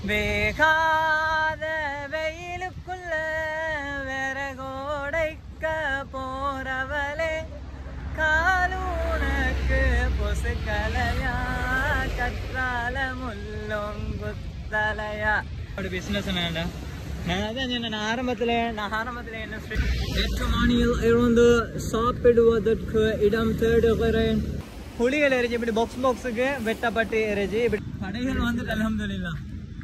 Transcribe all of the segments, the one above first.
வேகாத வெயிலுக்குள்ள விறகோடைக்க போறவளே காலூனக்கு பொசுக்கலையா கற்றால முள்ளொங்குத்தலையா அப்படி பிசினஸ் என்னடா நான் அதான் நான் ஆரம்பத்தில் என்ன ஏற்றமானியில் இருந்து சாப்பிடுவதற்கு இடம் தேடுகிறேன் புளிகள் எரிச்சு இப்படி பாக்ஸுக்கு வெட்டப்பட்டு எரிச்சு இப்படி கடைகள் வந்து அல்ஹம்துலில்லாஹ்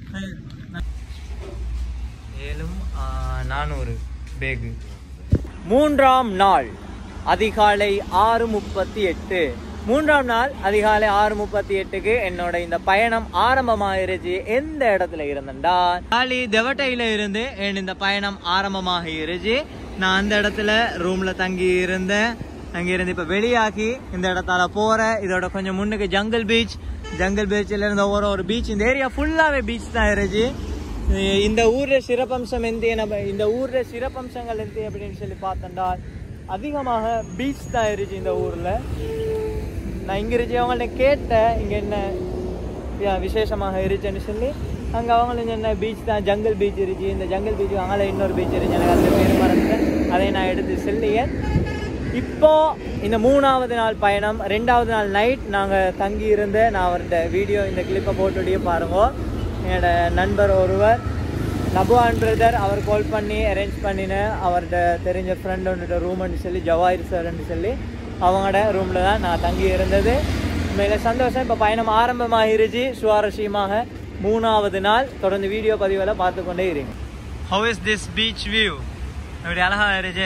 7400 பேக். மூன்றாம் நாள் அதிகாலை 6:38 மூன்றாம் நாள் அதிகாலை 6:38க்கு என்னோட இந்த பயணம் ஆரம்பமாகிருச்சு. எந்த இடத்துல இருந்தேன்டா காலி தெவட்டையில இருந்து இந்த பயணம் ஆரம்பமாக இருச்சு. நான் அந்த இடத்துல ரூம்ல தங்கி இருந்தேன். அங்கிருந்து இப்ப வெளியாகி இந்த இடத்தால போறேன். இதோட கொஞ்சம் முன்னுக்கு ஜங்கல் பீச்ல இருந்து ஒரு பீச். இந்த ஏரியா ஃபுல்லாவே பீச் தான் இருச்சு. இந்த ஊர்ல சிறப்பம்சம் இந்த ஊர்ல சிறப்பம்சங்கள் எந்த அப்படின்னு சொல்லி பார்த்தேன்டா அதிகமாக பீச் தான் இருச்சு இந்த ஊர்ல. நான் இங்க இருச்சு அவங்கள்ட்ட கேட்டேன் இங்க என்ன விசேஷமாக இருச்சுன்னு சொல்லி. அங்க அவங்களும் என்ன பீச் தான் ஜங்கல் பீச் இருச்சு. இந்த ஜங்கல் பீச் அங்கே இன்னொரு பீச் இருச்சு. எனக்கு அந்த பேர் மறந்துட்டேன். அதை நான் எடுத்து சொல்லியேன். இப்போ இந்த 3வது நாள் பயணம் 2வது நாள் நைட் நாங்கள் தங்கி இருந்து நான் அவர்கிட்ட வீடியோ இந்த கிளிப்பை போட்டுடைய பாருங்க. என்னோட நண்பர் ஒருவர் நபுவான் பிரதர் அவர் கால் பண்ணி அரேஞ்ச் பண்ணினேன். அவர்கிட்ட தெரிஞ்ச ஃப்ரெண்ட் ஒன்றுட்ட ரூம்னு சொல்லி ஜவாஹிர் சார்ன்னு சொல்லி அவங்களோட ரூமில் தான் நான் தங்கி இருந்தது. உண்மையில சந்தோஷம். இப்போ பயணம் ஆரம்பமாகிருச்சு சுவாரஸ்யமாக. 3வது நாள் தொடர்ந்து வீடியோ பதிவில் பார்த்து கொண்டே இருங்க. How is this beach view? அப்படி அழகாக இருச்சு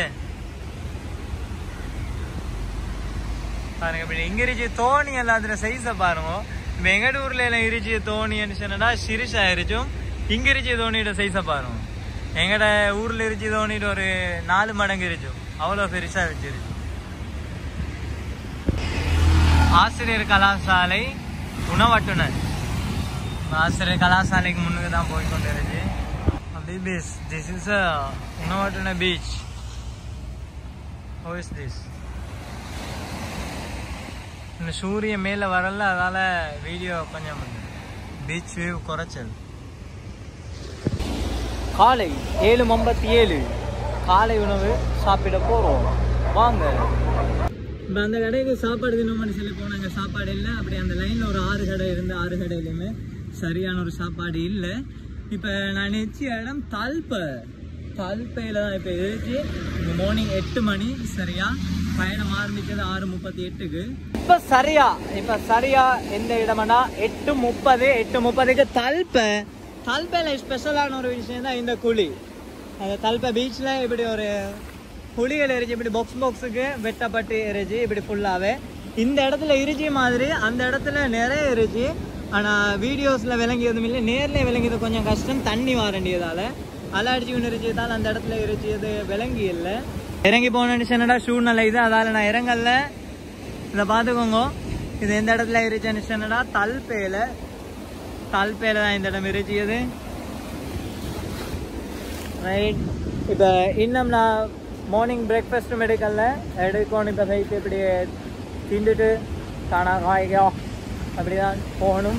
பாருங்க. இப்படி இங்க இருச்சு தோணி எல்லாத்துல சைஸை பாருங்க. இப்போ எங்கட ஊர்ல எல்லாம் இருச்சு தோணின்னு சொன்னா சிரிசா இருச்சும். இங்க இருச்சு தோணியோட சைஸை பாருங்க. எங்கட ஊர்ல இருச்சு தோணிட்டு ஒரு 4 மடங்கு இருச்சும். அவ்வளோ பெருசா வச்சிருச்சு. ஆசிரியர் கலாசாலை உணவட்டுனர். ஆசிரியர் கலாசாலைக்கு முன்னுக்கு தான் போய்கொண்டு இருச்சு. This is a உணவட்டுனர் beach. How is this? இந்த சூரியன் மேலே வரல, அதால வீடியோ கொஞ்சம் பீச் வியூ குறைச்சல். காலை 7:57 காலை உணவு சாப்பிட போகிறோம் வாங்க. இப்போ அந்த கடைக்கு சாப்பாடு தினம்னு சொல்லி போனாங்க. சாப்பாடு இல்லை. அப்படி அந்த லைனில் ஒரு 6 கடை இருந்து 6 கடையிலையுமே சரியான ஒரு சாப்பாடு இல்லை. இப்போ நான் நினச்ச இடம் தல்பையில் தான் இப்போ இருந்துச்சு. மார்னிங் 8 மணி சரியா. பயணம் ஆரம்பிச்சது 6:38க்கு. இப்போ சரியா எந்த இடம்னா 8:30க்கு தல்பையில் ஸ்பெஷலான ஒரு விஷயம் தான் இந்த குழி. அந்த தல்பை பீச்சில் இப்படி ஒரு குழிகள் எரிச்சு இப்படி பாக்ஸுக்கு வெட்டப்பட்டு எரிச்சு இப்படி ஃபுல்லாகவே இந்த இடத்துல இருச்சி மாதிரி. அந்த இடத்துல நிறைய இருச்சு. ஆனால் வீடியோஸில் விளங்கியதும் இல்லை, நேரில் விளங்கியது கொஞ்சம் கஷ்டம். தண்ணி வாரண்டியதால் அலை அடிச்சு ஒன்று இருச்சதால் அந்த இடத்துல இருச்சது விளங்கி இல்லை. இறங்கி போனேன்னு சொன்னடா சூழ்நிலை இது. அதால் நான் இறங்கல. இதை பார்த்துக்கோங்க. இது எந்த இடத்துல இருச்சுன்னு சொன்னடா தல்பையில் தான் இந்த இடம் இருச்சியது. ரைட். இப்போ இன்னும் நான் மார்னிங் பிரேக்ஃபாஸ்ட்டும் எடுக்கணும். இப்போ போயிட்டு இப்படி திண்டுட்டு காய்கோ அப்படிதான் போகணும்.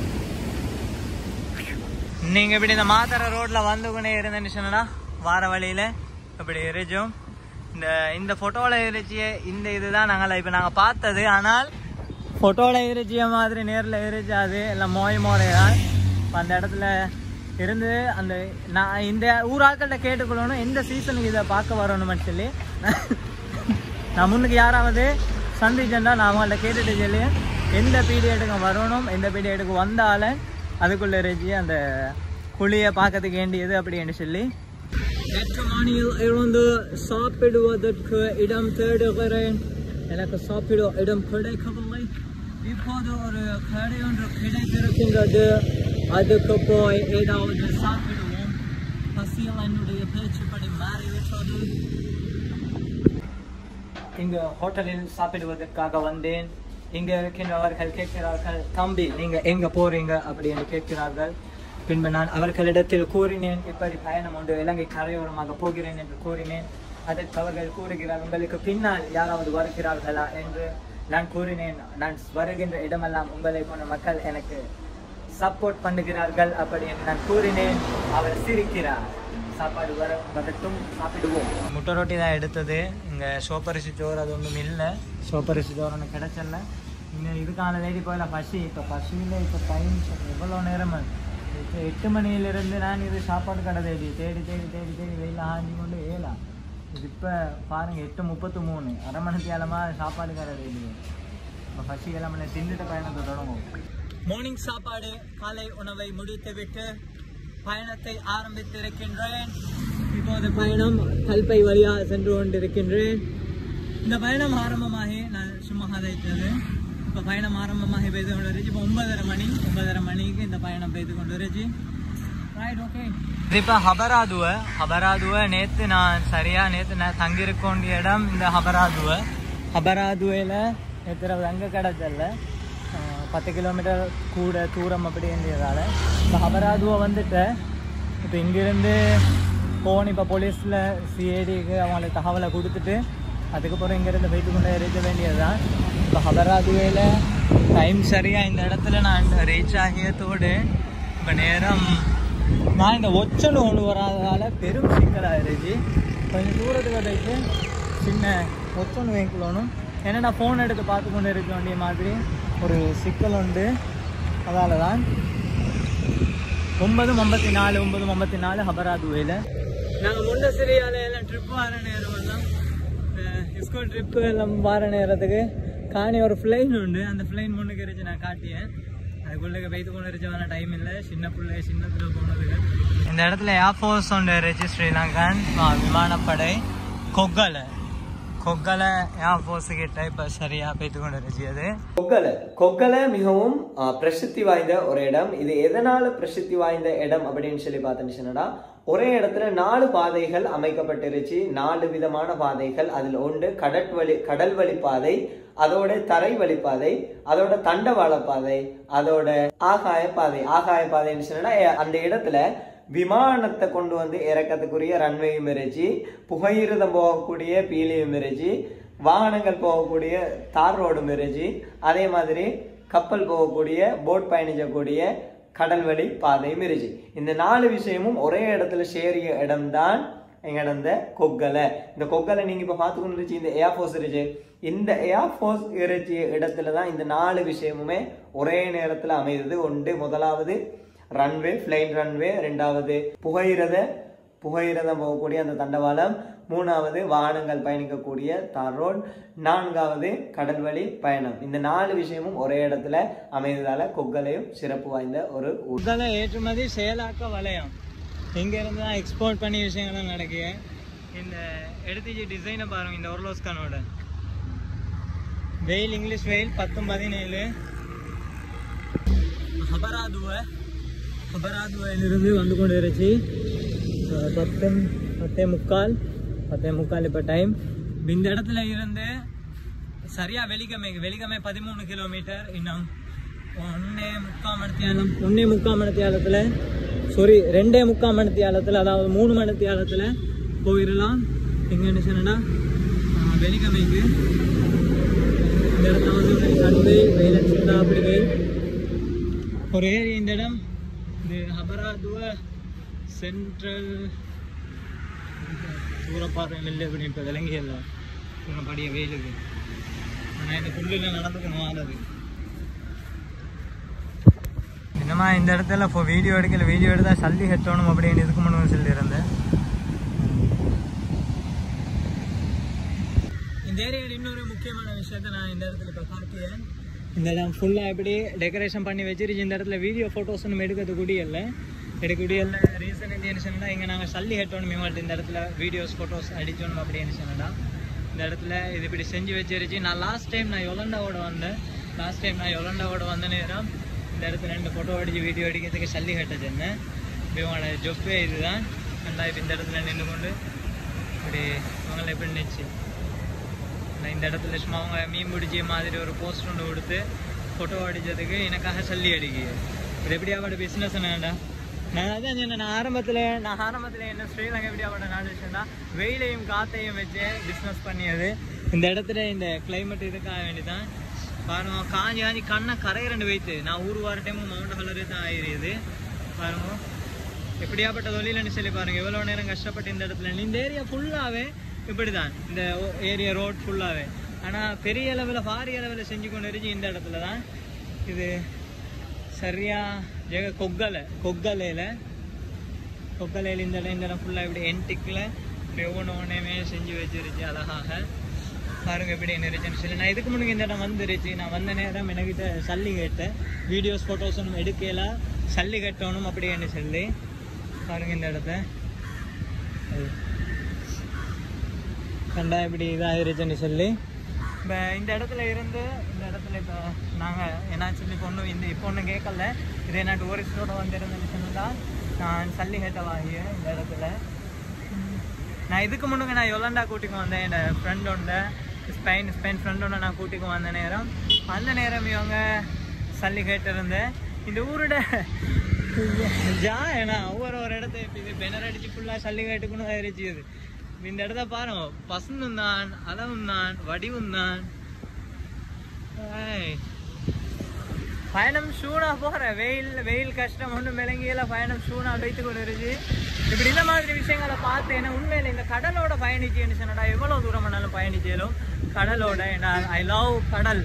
நீங்கள் இப்படி இந்த மாத்தரை ரோட்டில் வந்துக்கொண்டே இருந்தேன்னு சொன்னடா வார வழியில் இப்படி எரிச்சோம். இந்த ஃபோட்டோவில் இருச்சிய இந்த இதுதான் நாங்கள் பார்த்தது. ஆனால் ஃபோட்டோவில் இருச்சிய மாதிரி நேரில் இருச்சாது எல்லாம் மோரைதான். அந்த இடத்துல இருந்து நான் இந்த ஊராக்கள்கிட்ட கேட்டுக்கொள்ளணும் எந்த சீசனுக்கு இதை பார்க்க வரணும்னு சொல்லி. நான் முன்னுக்கு யாராவது சந்திச்சேன்னா நான் அவங்கள்ட்ட கேட்டுட்டு சொல்லி எந்த பீரியடுக்கு வரணும், எந்த பீரியடுக்கு வந்தாலும் அதுக்குள்ளே இருந்துச்சு அந்த குழியை பார்க்கறதுக்கு வேண்டியது அப்படின்னு சொல்லி. ஏற்றமானியில் இருந்து சாப்பிடுவதற்கு இடம் தேடுகிறேன். எனக்கு சாப்பிட இடம் கிடைக்கவில்லை. இப்போது ஒரு கடை ஒன்று கிடைத்திருக்கின்றது. அதுக்கு போய் ஏதாவது சாப்பிடுவோம். பசியில் என்னுடைய பேச்சுப்படி மாறிவிட்டது. இங்கு ஹோட்டலில் சாப்பிடுவதற்காக வந்தேன். இங்கே இருக்கின்றவர்கள் கேட்கிறார்கள், தம்பி நீங்க எங்க போறீங்க அப்படின்னு கேட்கிறார்கள். பின்பு நான் அவர்களிடத்தில் கூறினேன், இப்படி பயணம் ஒன்று இலங்கை கரையோரமாக போகிறேன் என்று கூறினேன். அதற்கு அவர்கள் கூறுகிறார், உங்களுக்கு பின்னால் யாராவது வருகிறார்களா என்று நான் கூறினேன். நான் வருகின்ற இடமெல்லாம் உங்களை போன்ற மக்கள் எனக்கு சப்போர்ட் பண்ணுகிறார்கள் அப்படி என்று நான் கூறினேன். அவர் சிரிக்கிறார். சாப்பாடு வரட்டும், சாப்பிடுவோம். முட்டை ரொட்டி தான் எடுத்தது. இங்கே சோப்பரிசி சோறு அது ஒன்றும் இல்லை. சோப்பரிசி சோறு ஒன்று கிடைச்சல. இங்கே இதுக்கான தேடி போயில பசி. இப்போ பசியில் இப்போ டைம் எவ்வளோ நேரம் 8 மணியிலிருந்து நான் இது சாப்பாடு கடை தேடி வெயில் ஆஞ்சி கொண்டு ஏலாம். இது இப்போ பாருங்கள் 8:33 அரை மணித்தியாலமாக சாப்பாடு கடை தேடி. இப்போ பசி எல்லாம் தின்னுட்டு பயணத்தை தொடங்கும். மார்னிங் சாப்பாடு காலை உணவை முடித்து விட்டு பயணத்தை ஆரம்பித்திருக்கின்றேன். இப்போது பயணம் கல்பை வழியாக சென்று கொண்டிருக்கின்றேன். இந்த பயணம் ஆரம்பமாகி நான் சும்மா கதைத்தது. இப்போ பயணம் ஆரம்பமாகி பெய்து கொண்டு வந்துருச்சு. இப்போ 9:30 மணிக்கு இந்த பயணம் பெய்து கொண்டு வந்துருச்சு. Right, okay. இப்போ ஹபராதுவை நேற்று நான் தங்கியிருக்க வேண்டிய இடம் இந்த ஹபராதுவையில் நேற்று அங்கே கிடச்சல்ல 10 கிலோமீட்டர் கூட தூரம் அப்படி இருந்ததால் இப்போ ஹபராதுவை வந்துட்டேன். இப்போ இங்கேருந்து போன் இப்போ போலீஸில் சிஐடிக்கு அவங்களுக்கு தகவலை கொடுத்துட்டு அதுக்கப்புறம் இங்கேருந்து போய்ட்டு கொண்டு இருக்க வேண்டியது தான். இப்போ ஹபராதுவையில் டைம் சரியாக இந்த இடத்துல நான் ரீச் ஆகியதோடு இப்போ நேரம் நான் இந்த ஒச்சல் ஒன்று வராததால் பெரும் சிக்கலாகிருச்சு. கொஞ்சம் தூரத்துக்கு போயிட்டு சின்ன ஒச்சொன்று வாங்கிக்கொள்ளணும். ஏன்னா நான் ஃபோன் எடுத்து பார்த்து கொண்டு இருக்க வேண்டிய மாதிரி ஒரு சிக்கல் உண்டு. அதால் தான் 9:54 ஹபராதுவையில் நாங்கள் முண்டசிரியால் எல்லாம் ட்ரிப் வர நேரம் எல்லாம் ஸ்கூல் ட்ரிப்பு எல்லாம் வர நேரத்துக்கு காணி ஒரு ஃப்ளைன் உண்டு. அந்த ஃப்ளைன் முன்னுக்கு இருந்துச்சு நான் காட்டியேன். அதுக்குள்ளே பெய்து கொண்டு இருந்துச்சு. வேணா டைம் இல்லை. சின்னத்தில் போனதுக்கு இந்த இடத்துல ஏர்ஃபோர்ஸ் ஒன்று இருந்துச்சு. ஸ்ரீலங்கன் விமானப்படை கொக்கலை ஏர்ஃபோர்ஸ் கிட்ட இப்போ சரியாக பெய்து கொண்டு இருந்துச்சு. அது கொக்கலை மிகவும் பிரசித்தி வாய்ந்த ஒரு இடம். இது எதனால பிரசித்தி வாய்ந்த இடம் அப்படின்னு சொல்லி பார்த்துச்சுன்னா ஒரே இடத்துல 4 பாதைகள் அமைக்கப்பட்டிருச்சு. 4 விதமான பாதைகள். அதில் ஒன்று கடல் வழி பாதை, அதோட தரை வழி பாதை, அதோட தண்டவாள பாதை, அதோட ஆகாய பாதைன்னு சொன்னா அந்த இடத்துல விமானத்தை கொண்டு வந்து இறக்கத்துக்குரிய ரன்வேயும் இருந்துச்சு. புகையிரதம் போகக்கூடிய பீலியும் இருந்துச்சு. வாகனங்கள் போகக்கூடிய தார் ரோடும் இருந்துச்சு. அதே மாதிரி கப்பல் போகக்கூடிய போட் பயணிக்கக்கூடிய கடல் வழி பாதையும் இருந்துச்சு. இந்த 4 விஷயமும் ஒரே இடத்துல சேரிய இடம்தான் எங்கடந்த கொக்கலை. இந்த கொக்கலை நீங்க இப்ப பார்த்துக்கொண்டு இருந்துச்சு. இந்த ஏர்ஃபோர்ஸ் இருந்துச்சு. இந்த ஏர்ஃபோர்ஸ் இருந்துச்சு இடத்துல தான் இந்த 4 விஷயமுமே ஒரே நேரத்துல அமைந்தது. ஒன்று முதலாவது ரன்வே, ஃப்ளைன் ரன்வே. 2வது புகையிரதம் போகக்கூடிய அந்த தண்டவாளம். 3வது வாகனங்கள் பயணிக்கக்கூடிய தார் ரோட். 4வது கடல் வழி பயணம். இந்த 4 விஷயமும் ஒரே இடத்துல அமைந்ததால கொக்கலையும் சிறப்பு வாய்ந்த ஒரு கொக்கலை ஏற்றுமதி செயலாக்க வலயம். இங்க இருந்து தான் எக்ஸ்போர்ட் பண்ணி விஷயங்கள்லாம் நடக்குது. இந்த எடுத்துச்சு டிசைனை பாருங்க. இந்த ஒர்லோஸ்கானோட வெயில் இங்கிலீஷ் வெயில் 10-17 ஹபராதுவையிலிருந்து வந்து கொண்டு இருந்துச்சு. 10:45 இப்போ டைம். இந்த இடத்துல இருந்து சரியா வெலிகமை 13 கிலோமீட்டர். இன்னும் 1.25 மணித்தியாலத்தில் 2.25 மணித்தியாலத்தில் அதாவது 3 மணித்தியாலத்தில் போயிடலாம். எங்கன்னு சொன்னா வெலிகமைக்கு இந்த இடத்துல வந்து கண்டு வெயில் அப்படி வெயில் ஒரு ஏரியா. இந்த இடம் இது ஹபராதுவை சென்ட்ரல் தூரப்பாறை நெல் அப்படின்னு இப்போ விளங்கியல்ல படிய வெயிலுக்கு. ஆனால் இந்த புல்லில் நடந்துக்கணும் ஆனது. என்னமா இந்த இடத்துல இப்போ வீடியோ எடுத்தால் சல்லி கட்டணும் அப்படின்னு இதுக்கு முன்னு சொல்லியிருந்தேன். இந்த ஏரியாவில் இன்னொரு முக்கியமான விஷயத்த நான் இந்த இடத்துல இப்போ காட்டியேன். இந்த இடம் ஃபுல்லாக எப்படி டெக்கரேஷன் பண்ணி வச்சிருச்சு. இந்த இடத்துல வீடியோ ஃபோட்டோஸ் ஒன்றும் எடுக்கக்கூடியல ரீசன் என்ன சொன்னா இங்கே நாங்கள் சல்லி கட்டணும் மேமாட்டு இந்த இடத்துல வீடியோஸ் ஃபோட்டோஸ் அடிச்சோணும் அப்படின்னு சொன்னா இந்த இடத்துல இது இப்படி செஞ்சு வச்சிருச்சு. நான் லாஸ்ட் டைம் நான் யொலண்டாவோட வந்த நேரம் இந்த இடத்துல 2 ஃபோட்டோ அடிச்சு வீடியோ அடிக்கிறதுக்கு சல்லி கட்ட சொன்னேன். இவங்களோட ஜொப்பே இதுதான். இப்போ இந்த இடத்துல நின்று கொண்டு இப்படி அவங்கள எப்படி நினைச்சு இந்த இடத்துல சும்மா அவங்க மீன் பிடிச்ச மாதிரி ஒரு போஸ்ட் ஒன்று கொடுத்து ஃபோட்டோ அடித்ததுக்கு எனக்காக சல்லி அடிக்கு. இது எப்படியாவோட பிஸ்னஸ் என்னடா. நான் அதான் சொன்னேன். நான் ஆரம்பத்தில் என்ன ஸ்ரீலங்கா எப்படியாவோட நாடு வச்சுன்னா வெயிலையும் காற்றையும் வச்சு பிஸ்னஸ் பண்ணியது. இந்த இடத்துல இந்த கிளைமேட் இதுக்காக வேண்டிதான் பாருங்க காஞ்சி காஞ்சி கண்ணை கரையிரண்டு வைத்து நான் ஊர் வார டைமும் மவுண்ட் கலரு தான் ஆயிருது பாருங்க எப்படியாப்பட்ட தொழில்னு சொல்லி பாருங்க எவ்வளோ நேரம் கஷ்டப்பட்டு இந்த இடத்துல இந்த ஏரியா ஃபுல்லாகவே இப்படி தான் இந்த ஏரியா ரோட் ஃபுல்லாகவே ஆனால் பெரிய அளவில் பாரிய அளவில் செஞ்சு கொண்டு இருந்துச்சு இந்த இடத்துல தான் இது சரியா ஜெக கொக்கலையில் இந்த இடம் ஃபுல்லாக இப்படி என்டிக்கில் ஒவ்வொன்றுமே செஞ்சு வச்சிருச்சு அழகாக பாருங்க எப்படி என்ன இருந்துச்சுன்னு சொல்லி நான் இதுக்கு முன்னாடி இந்த இடம் வந்துருச்சு நான் வந்த நேரம் என்கிட்ட சல்லி கேட்டேன் வீடியோஸ் ஃபோட்டோஸ் ஒன்றும் எடுக்கலாம் சல்லி கட்டணும் அப்படின்னு சொல்லி பாருங்க இந்த இடத்த கண்டா இப்படி இதாகிருச்சுன்னு சொல்லி இப்போ இந்த இடத்துல இருந்து இந்த இடத்துல இப்போ நாங்கள் என்ன சொல்லி இப்போ ஒன்றும் கேட்கல இது என்ன டூரிஸ்டோடு வந்துருந்துன்னு சொன்னால் நான் சல்லி கேட்ட வாங்கிய இந்த இடத்துல நான் இதுக்கு முன்னுக்கு நான் யொலண்டா கூட்டிக்கு வந்தேன் என் ஃப்ரெண்டோட ஸ்பெயின் ஃப்ரெண்டோட நான் கூட்டிக்கு வந்த நேரம் அந்த நேரம் இவங்க சல்லி கேட்டிருந்தேன் இந்த ஊரோட ஏன்னா ஒவ்வொரு இடத்த இப்போ இது பெனர் அடிச்சு ஃபுல்லாக சல்லி கேட்டுக்கணும் ஆயிடுச்சு இது இந்த இடத்த பாருங்க பசுந்தும் தான் அளவும் தான் வடிவும் தான் பயணம் ஷூனா போகிறேன் வெயில் கஷ்டம் ஒன்றும் விளங்கியில பயணம் ஷூனா வைத்து கொண்டு இருந்துச்சு இப்படி இந்த மாதிரி விஷயங்களை பார்த்தேன்னா உண்மையில இந்த கடலோட பயணிச்சுன்னு சொன்னடா எவ்வளோ தூரம் பண்ணாலும் பயணிச்சாலும் கடலோட ஏன்னா ஐ லவ் கடல்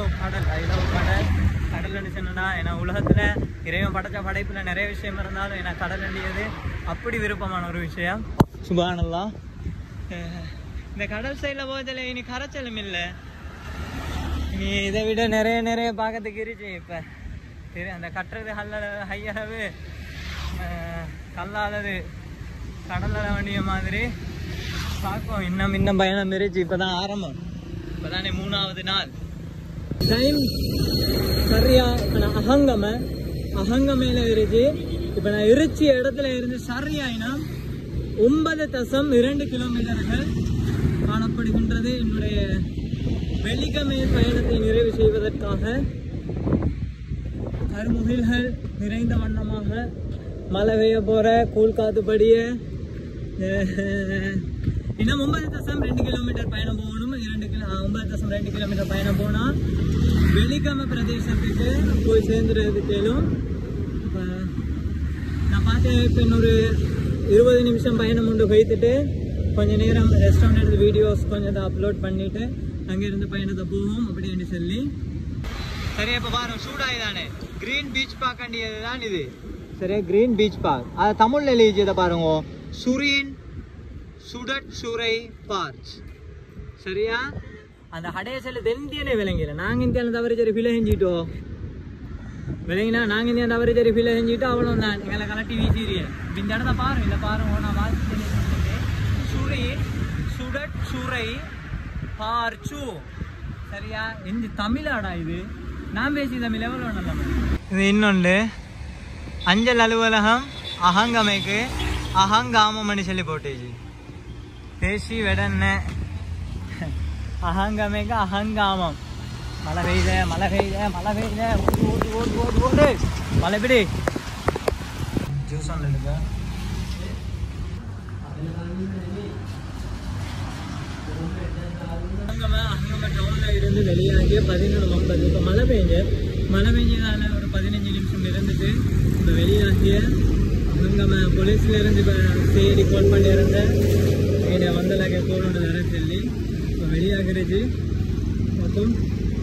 கடல்னு சொன்னடா ஏன்னா உலகத்தில் இறைவன் படைச்ச படைப்பில் நிறைய விஷயம் இருந்தாலும் ஏன்னா கடல் வேண்டியது அப்படி விருப்பமான ஒரு விஷயம் சுபானல்லா இந்த கடல் சைடில் போதில் இனி கரைச்சலும் இல்லை இனி இதை விட நிறைய பார்க்கறதுக்கு இருச்சு இப்போ சரி அந்த கட்டுறது ஹையளவு கல்லாதது கடலில் வண்டிய மாதிரி பார்ப்போம் இன்னும் பயணம் இருச்சு இப்போ தான் ஆரம்பம் இப்போ தானே 3வது நாள் டைம் சரியா இப்போ நான் அகங்கமையில் இருச்சு இப்போ நான் இருச்சி இடத்துல இருந்து சரியாயினா 9.2 கிலோமீட்டர்கள் காணப்படுகின்றது என்னுடைய வெள்ளிக்கிழமை பயணத்தை நிறைவு செய்வதற்காக கருமுகில்கள் நிறைந்த வண்ணமாக மழை பெய்ய போற கூழ் காத்துப்படிய இன்னும் 9.2 கிலோமீட்டர் பயணம் போகணும் 9.2 கிலோமீட்டர் பயணம் போனா வெள்ளிக்கிழமை பிரதேசத்துக்கு போய் சேர்ந்துருக்கேலும் நான் பார்த்தேன் இப்போ இன்னொரு 20 நிமிஷம் பயணம் கொண்டு வைத்துட்டு கொஞ்ச நேரம் ரெஸ்டாரண்ட் எடுத்து வீடியோஸ் கொஞ்சம் அப்லோட் பண்ணிட்டு அங்கிருந்து பயணத்தை போவோம் அப்படின்னு சொல்லி சரியா இப்போ பாருங்க சூடாய் தானே கிரீன் பீச் பார்க்க வேண்டியது தான் இது சரியா கிரீன் பீச் பார்க் அது தமிழ்ல எழுதியதை பாருங்க சுரை பார்க் சரியா அந்த ஹடேசல் தெந்தியனே விளங்கில நாங்கள் இந்தியாவில் தவறு சரி ஃபில் செஞ்சிட்டோம் விளங்கினா நாங்கள் இந்தியா தவறு சரி ஃபில் செஞ்சுட்டு அவ்வளோ தான் எங்களை கலட்டி வீசிடுறீங்க இந்த இடத்த பாருங்க இல்லை பாருங்க நான் வாசி சுரை பார்ச்சு சரியா இந்த தமிழாடா இது நான் பேசி தமிழ் எவ்வளோ நல்லா இது இன்னொன்று அஞ்சல் அலுவலகம் அகங்கமைக்கு அகங்காமம்னு சொல்லி போட்டுச்சு பேசி வெடன்ன அகங்கமைக்கு அகங்காமம் மழை பெய்த ஓடு மழை பிடி ஜூஸ் ஒன்று எடுக்க அங்கம டவுன்ல இருந்து வெளியாகி 11:50 இப்போ மழை பெஞ்சதால ஒரு 15 நிமிஷம் இருந்துட்டு இப்போ வெளியாகிய அங்கம போலீஸ்ல இருந்து இப்போ தேடி கால் பண்ணி இருந்தேன் என்னை வந்தலாக போகணுன்னு வர சொல்லி இப்போ வெளியாகிருச்சு மற்றும்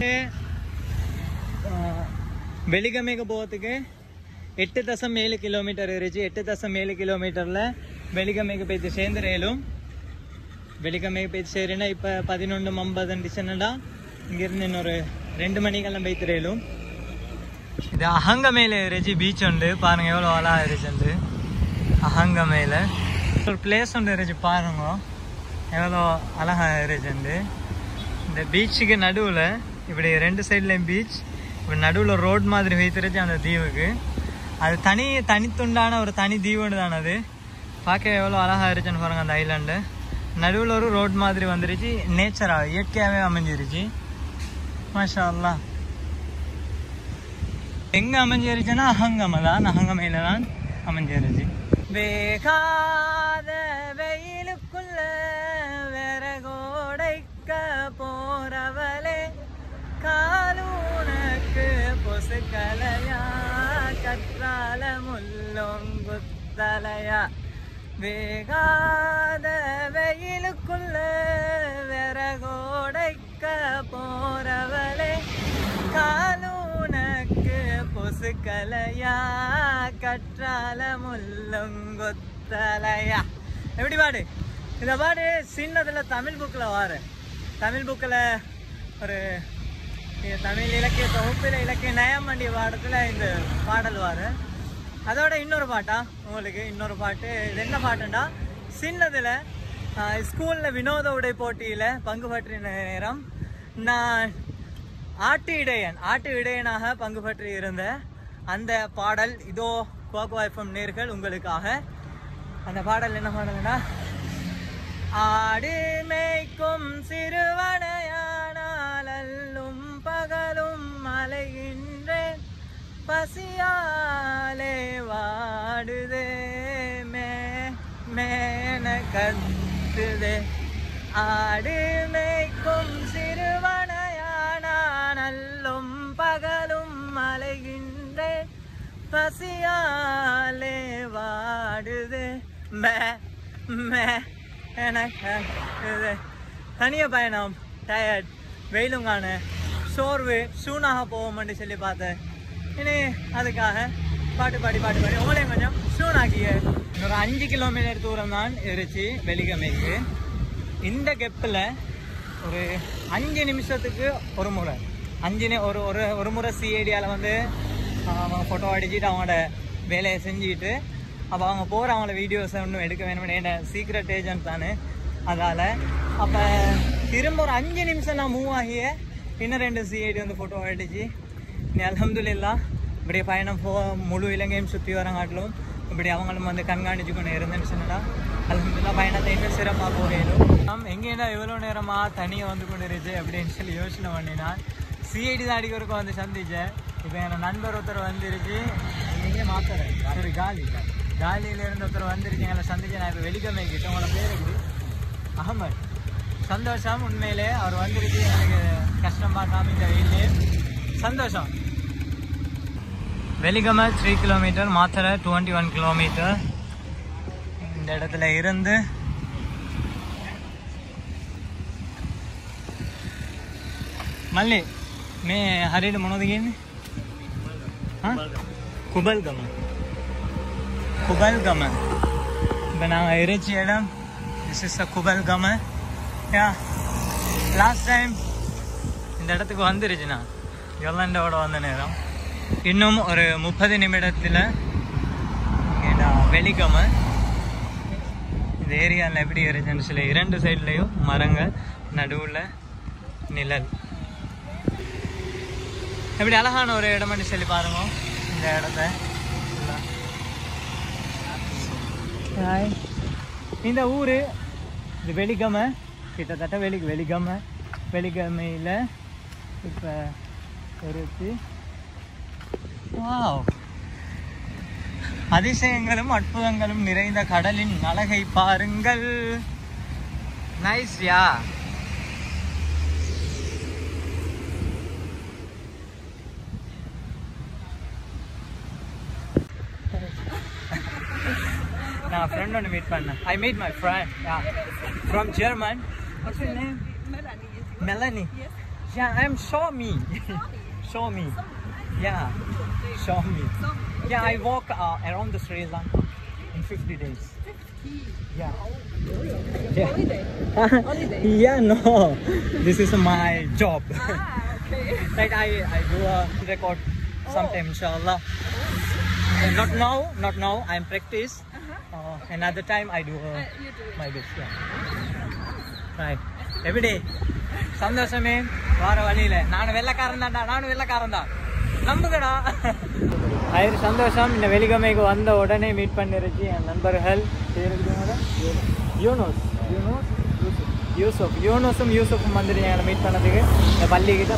வெள்ளிக்கிழமைக்கு போகிறதுக்கு 8.7 கிலோமீட்டர் இருந்துச்சு 8.7 கிலோமீட்டரில் வெள்ளிக்கிழமைக்கு போய்த்து சேர்ந்துடும் வெள்ளிக்கிழமைக்கு போய்த்து சேருன்னா இப்போ 11:50 டிசனடா இங்கேருந்து இன்னொரு 2 மணிக்கெல்லாம் போய்த்துடும் இது அகங்கமையில் இருந்துச்சு பீச் உண்டு பாருங்கள் எவ்வளோ அழகாக இருந்துச்சு அகங்கமையில் ஒரு பிளேஸ் ஒன்று இருந்துச்சு பாருங்க எவ்வளோ அழகாக இருந்துச்சு இந்த பீச்சுக்கு நடுவில் இப்படி 2 சைட்லேயும் பீச் இப்படி நடுவில் ரோட் மாதிரி வைத்துருச்சு அந்த தீவுக்கு அது தனித்துண்டான ஒரு தனி தீவுன்னு தானே அது பார்க்க எவ்வளோ அழகாக இருந்துச்சுன்னு பாருங்கள் அந்த ஐலாண்டு நடுவில் ஒரு ரோட் மாதிரி வந்துருச்சு நேச்சராக இயற்கையாகவே அமைஞ்சிருச்சு மாஷா அல்லாஹ் எங்கே அமைஞ்சிருச்சுன்னா அகங்கமையில் தான் அமைஞ்சிருச்சு வேகாத வெயிலுக்குள்ள விறகோடைக்க போறவளே காலூ கொத்தலையா வேகாத வெயிலுக்குள்ள விறகோடைக்க போறவளே காலூனக்கு பொசுக்கலையா கற்றால முள்ளங்கொத்தலையா. எப்படி பாடு? இந்த பாடு சின்னதுல தமிழ் புக்கில் வாரு. தமிழ் புக்கில் ஒரு தமிழ் இலக்கிய தொகுப்பில் இலக்கிய நயமண்டி பாடத்தில் இந்த பாடல் வாரு. அதோட இன்னொரு பாட்டா உங்களுக்கு இன்னொரு பாட்டு. இது என்ன பாட்டுண்டா, சின்னதில் ஸ்கூலில் வினோத உடை போட்டியில் பங்கு பற்றின நேரம் நான் ஆட்டு இடையனாக பங்கு பற்றி இருந்த அந்த பாடல் இதோ கோகோ எஃப்எம் நேர்கள் உங்களுக்காக. அந்த பாடல் என்ன பாடல்னா, ஆடு மேய்க்கும் சிறுவனையானால் அல்லும் பகலும் அலைகின்றேன் பசியாலே வாடுதே மேன கத்துதே. ஆடு மேய்க்கும் சிறுவனையானால் அல்லும் பகலும் அலைகின்றேன் பசியாலே வாடுதே எனக்கு தனிய பயணம், டயர்ட், வெயிலுங்கான சோர்வு, சூனாக போவோம்னு சொல்லி பார்த்தேன். இனி அதுக்காக பாட்டு பாடி உங்களையும் கொஞ்சம் சூனாக்கிய. ஒரு 5 கிலோமீட்டர் தூரம் தான் இருந்துச்சு வெலிகமைக்கு. இந்த கெப்பில் ஒரு 5 நிமிஷத்துக்கு ஒரு முறை ஒரு முறை சிஐடியால் வந்து அவங்க ஃபோட்டோ அடிச்சுட்டு அவங்களோட வேலையை செஞ்சுக்கிட்டு அப்போ அவங்க போகிற அவங்கள வீடியோஸை ஒன்றும் எடுக்க வேணும்னு என்ன சீக்ரெட் ஏஜென்ட் தானே. அதால் அப்போ திரும்ப ஒரு 5 நிமிஷம் நான் மூவ் ஆகிய இன்னும் 2 சிஐடி வந்து ஃபோட்டோ அடிச்சு நீ அல்ஹம்துலில்லாஹ் இப்படி பயணம் முழு இலங்கையும் சுற்றி வரங்காட்டிலும் இப்படி அவங்களும் வந்து கண்காணிச்சு கொண்டு இருந்தேன்னு சொன்னா அல்ஹம்துலில்லாஹ் பயணத்தை இன்னும் சிறப்பாக போகணும். எங்கேடா இவ்வளோ நேரமாக தனியாக வந்து கொண்டு இருந்துச்சு அப்படின்னு சொல்லி யோசனை பண்ணினா சிஐடி தான் அடிக்கிறதுக்கு வந்து சந்திச்சேன். இப்போ என் நண்பர் ஒருத்தர் வந்துருச்சு, எங்கேயே மாத்துறேன் ஒரு காலியில் இருந்த ஒருத்தர் வந்துருச்சு எங்களை சந்திச்சு. நான் இப்போ வெலிகமைக்கிட்ட உங்களோட பேர் எப்படி? அகமது. சந்தோஷம், உண்மையிலே அவர் வந்துருச்சு எனக்கு கஷ்டம் பார்க்காம இந்த வெயிலே சந்தோஷம். வெலிகமை 3 கிலோமீட்டர், மாத்தரை 21 கிலோமீட்டர். இந்த இடத்துல இருந்து மல்லி மே ஹரிடு மனோதிகின் குபல்கம இப்போ நாங்கள் இருச்ச இடம் this is a Kupalgama. Last time இந்த இடத்துக்கு வந்துருச்சுண்ணா யொலண்டோட வந்த நேரம். இன்னும் ஒரு 30 நிமிடத்தில் வெலிகம. இந்த ஏரியாவில் எப்படி இருந்துச்சுன்னு சொல்லி 2 சைட்லேயும் மரங்கள், நடுவில் நிழல். எப்படி அழகான ஒரு இடம்னு சொல்லி பாருங்க இந்த இடத்த. இந்த ஊர் இது வெலிகமை, கிட்டத்தட்ட வெலிகமையில் இப்போ இருக்கு. அதிசயங்களும் அற்புதங்களும் நிறைந்த கடலின் அழகை பாருங்கள். நைஸ்யா. நான் friend ஒன்று மீட் பண்ணேன். I meet my friend, yeah, from German. What's your name? Melanie. Yes. Yeah, I'm Shomi. Shomi. Yeah, Shomi. Yeah, I walk around the Sri Lanka in 50 days. 50? Yeah. Holiday? Yeah, no. This is my job. Okay. Like I do a record sometime, inshallah. Not now. I'm practice. Another time I do my best. Yeah. Right. Every day. சந்தோஷமே வார வழியில நானும் வெள்ளக்காரன் தான் நம்புகடா. அது சந்தோஷம். இந்த வெலிகமைக்கு வந்த உடனே மீட் பண்ணிருச்சு என் நண்பர்கள். யூசுஃபும் வந்துட்டு எங்களை மீட் பண்ணதுக்கு இந்த பள்ளியில்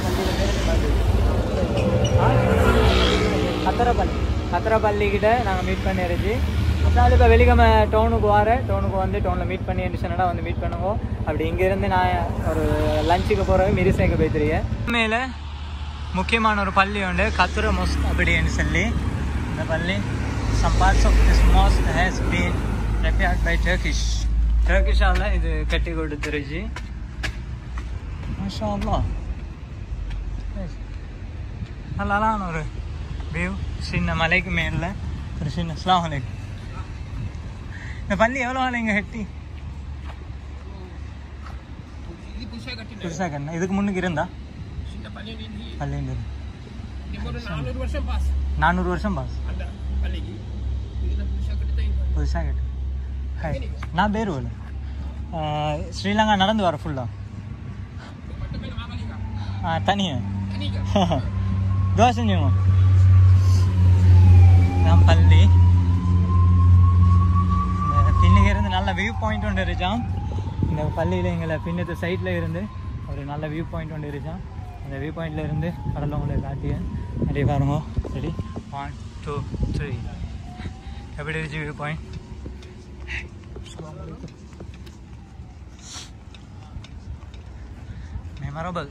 கத்திரப்பள்ளிக்கிட்ட நாங்கள் மீட் பண்ணிருச்சு. அதனால் இப்போ வெலிகமை டவுனுக்கு வந்து டவுனில் மீட் பண்ணி சொன்னா வந்து மீட் பண்ணுவோம். அப்படி இங்கேருந்து நான் ஒரு லஞ்சுக்கு போகிறவே மிரிசைக்கு போய்த்துருக்கேன். உண்மையில் முக்கியமான ஒரு பள்ளி உண்டு, கத்துர மொஸ்க் அப்படின்னு சொல்லி. இந்த பள்ளி some parts of this mosque has been repaired by Turkish ஆல இது கட்டி கொடுத்துருச்சு. மாஷா அல்லாஹ். நல்லான ஒரு வியூ, சின்ன மலைக்கு மேல ஒரு சின்ன. அஸ்ஸலாமு அலைக்கும். இந்த பள்ளி எவ்வளோ ஆளுங்க கட்டி? புதுசாக கட்டினா இதுக்கு முன்னுக்கு இருந்தா பள்ளி 400 வருஷம் பாஸ் புதுசாக கட்டு. நான் பேருவல ஸ்ரீலங்கா நடந்து வர ஃபுல்லா தனியா துவா செஞ்சுங்க. நான் பள்ளி பின்னுக்கு இருந்து நல்ல வியூ பாயிண்ட் ஒன்று இருச்சான். இந்த பள்ளியில் எங்களை பின்னத்து சைடில் இருந்து ஒரு நல்ல வியூ பாயிண்ட் ஒன்று இருச்சான். அந்த வியூ பாயிண்டில் இருந்து கடலை உங்களுக்கு காட்டியேன். அப்படியே பாருங்க. ரெடி 1 2 3. எப்படி இருந்துச்சு வியூ பாயிண்ட்? மெமரபிள்.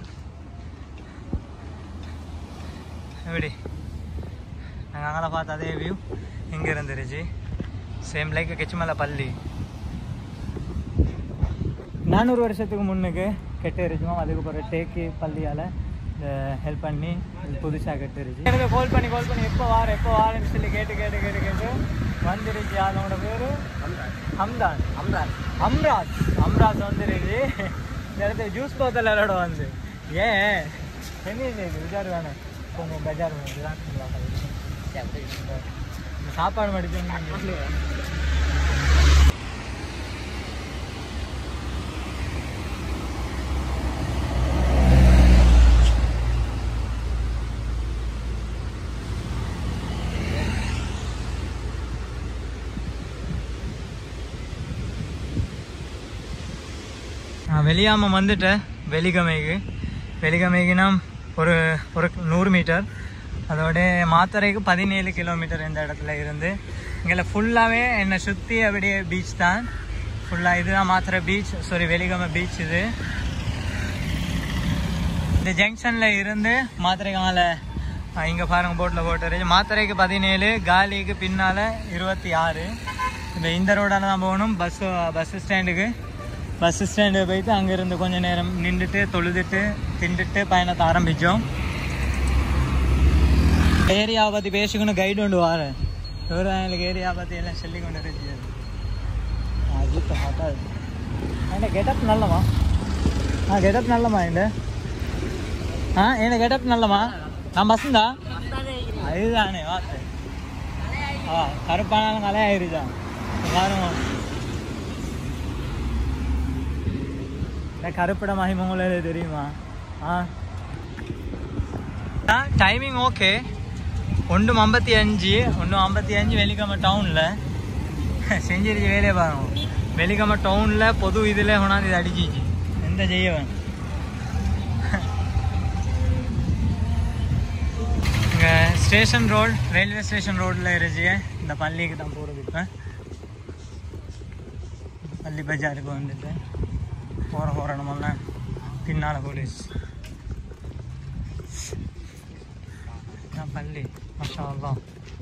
எப்படி நாங்கள் அங்கே பார்த்த அதே வியூ இங்கே இருந்துருச்சு. சேம் லைக் கெச்சிமலை பள்ளி 400 வருஷத்துக்கு முன்னுக்கு கெட்டு இருச்சுமோ. அதுக்கு பிறகு டேக்கி பள்ளியால் ஹெல்ப் பண்ணி புதுசாக கட்டுருச்சு. எனக்கு கால் பண்ணி எப்போ வாரேன்னு சொல்லி கேட்டு வந்துருச்சு. அதோட பேர் அம்ராஜ் வந்துருச்சு. இந்த இடத்துல ஜூஸ் போத்தல் விளையாட வந்து ஏன் என்ன விசார் வேணும் கொஞ்சம் பஜார் சாப்பாடு மடிச்சு வெளியாமல் வந்துட்டேன். வெளிகமைக்குன்னா ஒரு 100 மீட்டர். அதோட மாத்தறைக்கு 17 கிலோமீட்டர் இந்த இடத்துல இருந்து. இங்கே ஃபுல்லாகவே என்னை சுற்றி அப்படியே பீச் தான் ஃபுல்லாக. இதுதான் மாத்தறை பீச், வெளிகமை பீச். இது இந்த ஜங்ஷனில் இருந்து மாத்தறைக்கு மேலே இங்கே பாருங்கள் போட்டில் போட்டுருச்சு. மாத்தறைக்கு 17, காலிக்கு பின்னால் 26. இந்த ரோடால் தான் போகணும். பஸ் ஸ்டாண்டு போயிட்டு அங்கேருந்து கொஞ்சம் நேரம் நின்றுட்டு தொழுதுட்டு திண்டுட்டு பயணத்தை ஆரம்பித்தோம். ஏரியாவை பற்றி பேசிக்கணும் கைடு கொண்டு வரேன். எங்களுக்கு ஏரியா பற்றி எல்லாம் சொல்லி கொண்டு இருந்துச்சு. அஜித் ஹோட்டல் என்ன கெட்டப் நல்லமா? கெட்டப் நல்லமா இந்த என்ன கெட்டப் நல்லமா? நான் பசந்தா அதுதானே வார்த்தை. கருப்பானாலும் கலையாயிருச்சா எல்லாரும். கருப்பட மகிமை உங்களுக்கு தெரியுமா? Timing okay. 1:55 வெலிகம டவுனில் செஞ்சிருச்சு. வேலையை பாருங்க. வெலிகம டவுனில் பொது இதில் கொண்டாந்து இது அடிச்சிச்சு. எந்த செய்யவன் இங்கே ஸ்டேஷன் ரோடு, ரயில்வே ஸ்டேஷன் ரோடில் இருந்துச்சு. இந்த பள்ளிக்கு தான் போகிறது. இப்போ பள்ளி பஜாருக்கு வந்துட்டு போகிற இடமெல்லாம் பின்னால் போலீஸ் பள்ளி. மாஷா அல்லாஹ்.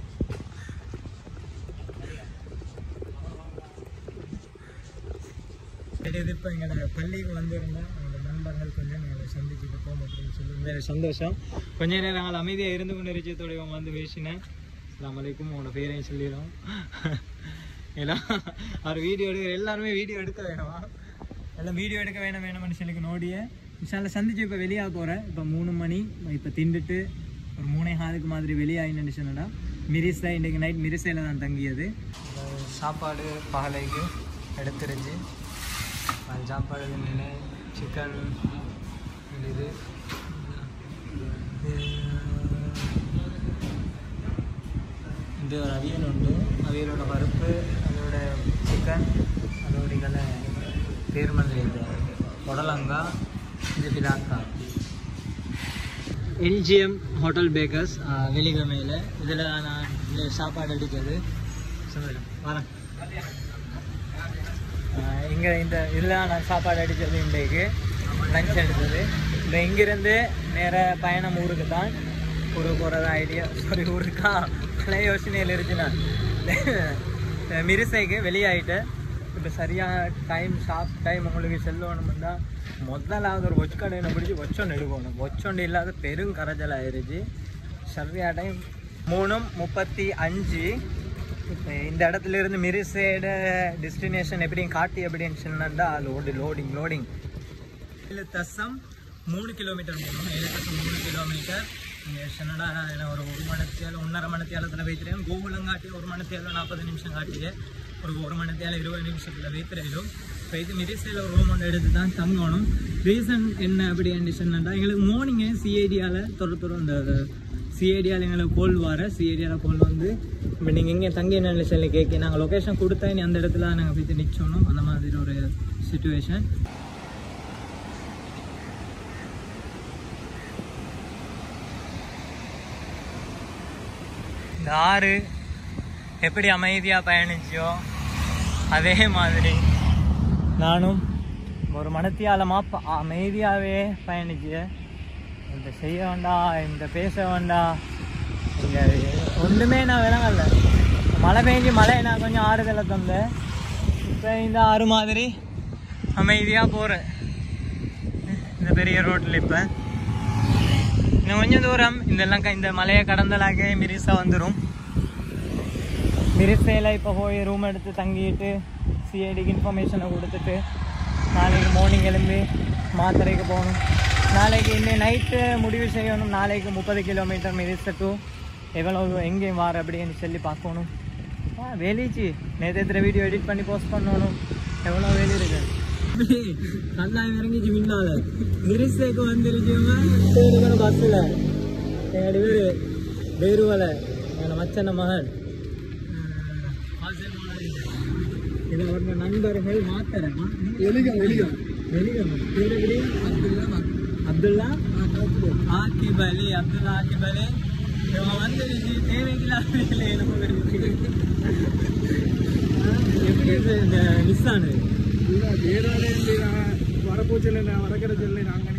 இப்போ எங்களோட பள்ளிக்கு வந்திருந்தேன். எங்களோட நண்பர்கள் கொஞ்சம் எங்களை சந்திச்சுட்டு போகும் அப்படின்னு சொல்லி வேறு சந்தோஷம். கொஞ்ச நேரம் நாங்கள் அமைதியாக இருந்து கொண்டு ரிச்சத்தோட இவங்க வந்து பேசினேன். அஸ்ஸலாமு அலைக்கும் உங்களோட பேரையும் சொல்லிடும். எல்லாம் அவர் வீடியோ எல்லாருமே வீடியோ எடுக்க வேணுமா? எல்லாம் வீடியோ எடுக்க வேணும்னு சொல்லி நோடிய விஷால சந்திச்சு இப்போ வெளியாக போகிறேன். இப்போ 3 மணி. இப்போ திண்டுட்டு ஒரு 3:15 மாதிரி வெளியாகின்னு சொன்னடா. மிரிசை இன்றைக்கு நைட் மிரிசையில் தான் தங்கியது. சாப்பாடு பகலைக்கு எடுத்துருச்சு. சாப்பாடு சிக்கன் இது இது ஒரு அவியல் உண்டு. அவியலோட பருப்பு, அதோட சிக்கன், அதோட இதெல்லாம் பேருமல்ல இது புடலங்காய், இது பிலாக்காய். என்ஜிஎம் ஹோட்டல் பேக்கர்ஸ் வெளிகமையில். இதில் நான் சாப்பாடு அடிக்கிறது சொல்லுறேன் வரேன். இங்கே இந்த இதில் நான் சாப்பாடு அடித்தது இன்றைக்கு லஞ்ச் எடுத்தது. இந்த இங்கேருந்து நேர பயணம் ஊருக்கு தான். ஊருக்கு போகிறதா ஐடியா. ஊருக்கா பழைய யோசனையில் இருக்குண்ணா. மிரிசைக்கு வெளியாயிட்டு இப்போ சரியாக ஷார்ப் டைம் உங்களுக்கு செல்லணும்னா முதலாவது ஒரு ஒச்சக்கடையை பிடிச்சி ஒச்சொண்டு எடுக்கணும். ஒச்சொண்டு இல்லாத பெரும் கரைச்சல் ஆயிடுச்சு. சரியாக டைம் 3:35. இப்போ இந்த இடத்துல இருந்து மிரிசையோட டெஸ்டினேஷன் எப்படியும் காட்டி எப்படின்னு சொன்னா லோடிங் 7.3 கிலோமீட்டர் போகணும். 7.3 கிலோமீட்டர் சொன்னடா ஒரு 1 மணித்தியால் 1.5 மணித்தியாலத்தில் வைத்திருக்கேன். கோகுலங்காட்டி 1 மணித்தியால் 40 நிமிஷம் காட்டியே ஒரு மணித்தியால் 20 நிமிஷத்தில் வைத்திருக்கோம். இப்போ இது மிரிசையில் ஒரு ரூம் ஒன்று எடுத்து தான் தங்கணும். ரீசன் என்ன அப்படின்னு சொன்னா எங்களுக்கு மார்னிங்கே சிஐடியாவில் தொடுத்துறோம். இந்த சிஐடியாவில் எங்களுக்கு கோல் சிஐடியாவில் கோல் வந்து இப்போ நீங்கள் எங்கே தங்கி என்னன்னு சொல்லி கேட்க நாங்கள் லொக்கேஷன் கொடுத்தா நீ அந்த இடத்துல நாங்கள் போய்த்து நிற்கணும். அந்த மாதிரி ஒரு சிச்சுவேஷன். இந்த ஆறு எப்படி அமைதியாக பயணிச்சோ அதே மாதிரி நானும் ஒரு மனத்தியாலமாக அமைதியாகவே பயணிச்சு. இந்த செய்ய வேண்டாம், இந்த பேச வேண்டாம், இங்கே ஒன்றுமே நான் விளங்கல. மழை பெஞ்சு நான் கொஞ்சம் ஆறுதலை தந்தேன். இப்போ இந்த ஆறு மாதிரி அமைதியாக போகிறேன் இந்த பெரிய ரோட்டில். இப்போ இன்னும் கொஞ்சம் தூரம் இந்த மலையை கடந்தலாக மிரிசா வந்துடும். மிரிசையில் இப்போ போய் ரூம் எடுத்து தங்கிட்டு சிஐடிக்கு இன்ஃபர்மேஷனை கொடுத்துட்டு நாளைக்கு மார்னிங் எழும்பி மாத்தறைக்கு போகணும். நாளைக்கு இன்னும் நைட்டு முடிவு செய்யணும். நாளைக்கு 30 கிலோமீட்டர் மிரிசை டு எவ்வளோ எங்கேயும் வார அப்படின்னு சொல்லி பார்க்கணும். வேலிச்சு நேற்று வீடியோ எடிட் பண்ணி போஸ்ட் பண்ணணும். எவ்வளோ வேலி இருக்கு. கல்லாயம் இறங்கிச்சு முன்னால மிரிசைக்கு வந்துருச்சுங்க. பஸ்ஸில் எங்கள் பேர் வேறுவலை என் மச்சன மகன். இதை ஒரு நண்பர்கள் மாத்தறேன். அப்துல்லா ஆக்கிப் அலி இவங்க வந்துருச்சு. தேவையில்லாத எப்படி இந்த நிஸ்ஸானு வரக்கிற சொல்லி நாங்கள்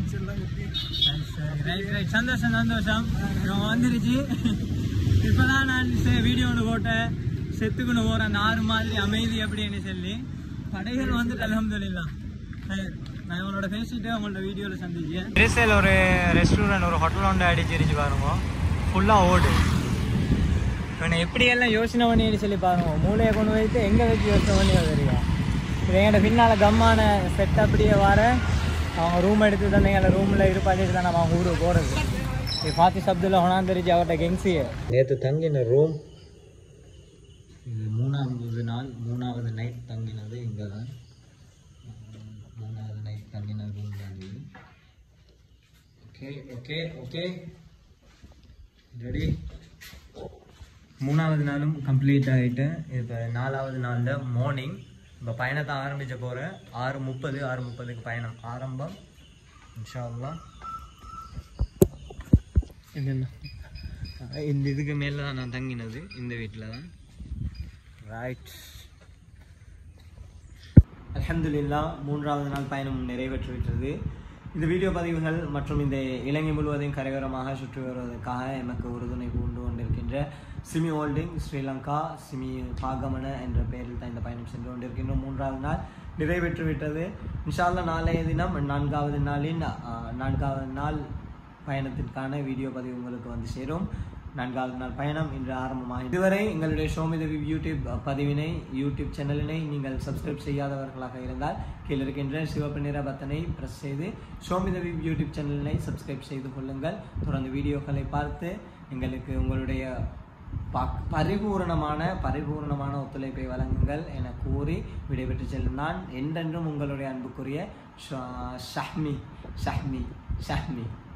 ரைட் சந்தோஷம். இவங்க வந்துருச்சு. இப்போதான் நான் வீடியோ ஒன்று போட்டேன். செத்துக்குன்னு போகிற அந்த ஆறு மாதிரி அமைதி அப்படின்னு சொல்லி படைகள் வந்துட்டு அல்ஹம்துலில்லாஹ். நான் இவங்களோட பேசிட்டு அவங்களோட வீடியோவில் சந்திச்சேன். மிரிசையில் ஒரு ரெஸ்டாரண்ட் ஒரு ஹோட்டல் ஒன்று அடிச்சிருச்சு பாருங்க. ஃபுல்லாக ஓடு. இவனை எப்படியெல்லாம் யோசனை பண்ணின்னு சொல்லி பாருங்க. மூளையை கொண்டு வைத்து எங்கே வச்சு யோசனை பண்ணி தெரியும். இது எங்கள்கிட்ட பின்னால் கம்மான செட் அப்படியே வர அவங்க ரூம் எடுத்து தான் எங்களை ரூமில் இருப்பாட்டிட்டு தான் நம்ம அவங்க ஊருக்கு போகிறது. இது ஃபாத்தி சப்தில் ஹொனாந்தரிச்சு அவர்கிட்ட கெங்ஸியை நேற்று தங்கின ரூம். இது 3வது நைட் தங்கினது இங்கே தான். 3வது நைட் தங்கின ரூம் தான் இது. Okay ready. 3வது நாளும் கம்ப்ளீட் ஆகிட்டு இப்போ 4வது நாளில் மார்னிங் இப்போ பயணத்தை ஆரம்பிக்க போகிறேன். 6:30க்கு பயணம் ஆரம்பம் இன்ஷா அல்லாஹ். என்னென்ன இந்த இதுக்கு மேலே தான் நான் தங்கினது, இந்த வீட்டில் தான். ரைட் அல்ஹம்துலில்லாஹ் 3வது நாள் பயணம் நிறைவேற்றிவிட்டது. இந்த வீடியோ பதிவுகள் மற்றும் இந்த இலங்கை முழுவதையும் கரையோரமாக சுற்றி வருவதற்காக எமக்கு உறுதுணை பூண்டு கொண்டிருக்கின்ற சிமி ஹோல்டிங் ஸ்ரீலங்கா சிமி பாகமன என்ற பெயரில் தான் இந்த பயணம் சென்று கொண்டிருக்கின்றோம். 3வது நாள் நிறைவேற்றிவிட்டது. இன்ஷா அல்லாஹ் நாளைய தினம் 4வது நாள் பயணத்திற்கான வீடியோ பதிவு உங்களுக்கு வந்து சேரும். 4வது நாள் பயணம் இன்று ஆரம்பமாக. இதுவரை எங்களுடைய ஷோமி தி வியூ யூடியூப் சேனலினை நீங்கள் சப்ஸ்கிரைப் செய்யாதவர்களாக இருந்தால் கீழே இருக்கின்ற சிவப்பு நிற பட்டனை பிரஸ் செய்து ஷோமி தி வியூ யூடியூப் சேனலினை சப்ஸ்கிரைப் செய்து கொள்ளுங்கள். தொடர்ந்து வீடியோக்களை பார்த்து எங்களுக்கு உங்களுடைய பரிபூர்ணமான ஒத்துழைப்பை வழங்குங்கள் என கூறி விடைபெற்று செல்லும் நான் என்றென்றும் உங்களுடைய அன்புக்குரிய ஷஹ்மி.